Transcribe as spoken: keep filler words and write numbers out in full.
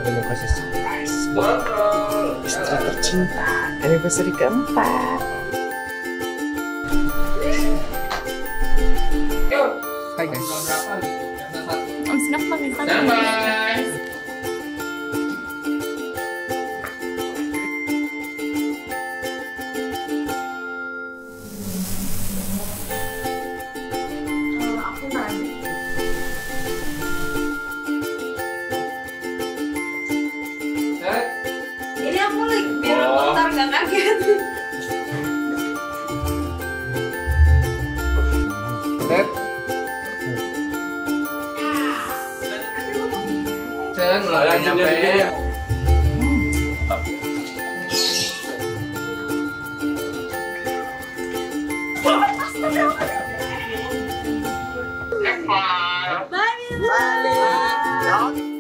ini kasih surprise buat istri tercinta anniversary keempat. Hai guys. Om Snap pamitan. Bye. Ini aku lagi biar motor nggak kaget. Ted. Jangan mulai nyampe. Bye. Bye.